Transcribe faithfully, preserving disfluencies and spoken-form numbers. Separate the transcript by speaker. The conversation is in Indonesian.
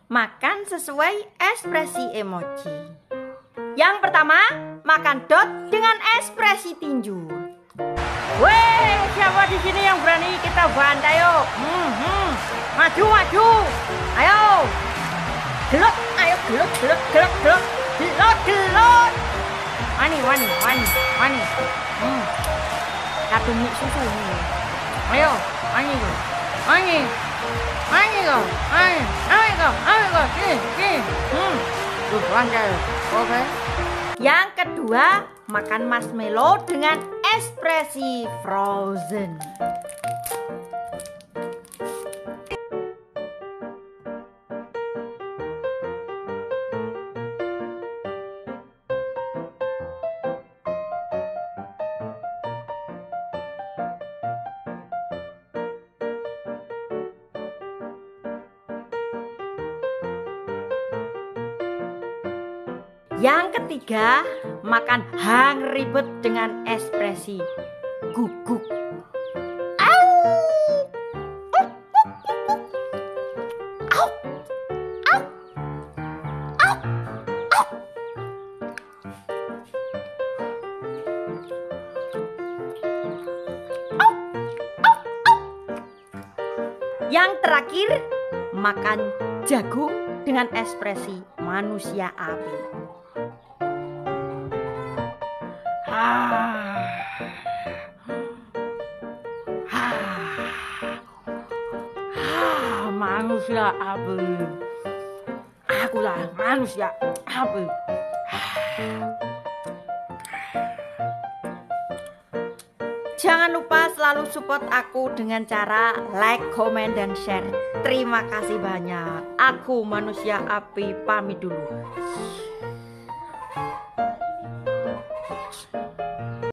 Speaker 1: makan sesuai ekspresi emoji. Yang pertama, makan dot dengan ekspresi tinju. Weh, siapa di sini yang berani kita bantai yuk? Hmm, hmm. Maju, maju. Ayo. Gelot, ayo gelot, gelot, gelot, gelot. Gelot, gelot. Wani, wani, wani, wani. Hmm. Satu mie susu ini. Ayo, wani go. Wani. Wani go. Wani. Wani go. Wani go. Sini, sini. Hmm. Tuh, bantai. Oke. Yang kedua, makan marshmallow dengan ekspresi frozen. Yang ketiga, makan hang ribet dengan ekspresi guguk. Au! Uh, uh, uh, uh. Au! Au! Au! Au! Au! Au! Au! Yang terakhir, makan jagung dengan ekspresi manusia api. Ah. Ah. Ah, manusia api. Akulah manusia api. Jangan lupa selalu support aku dengan cara like, comment, dan share. Terima kasih banyak. Aku manusia api pamit dulu.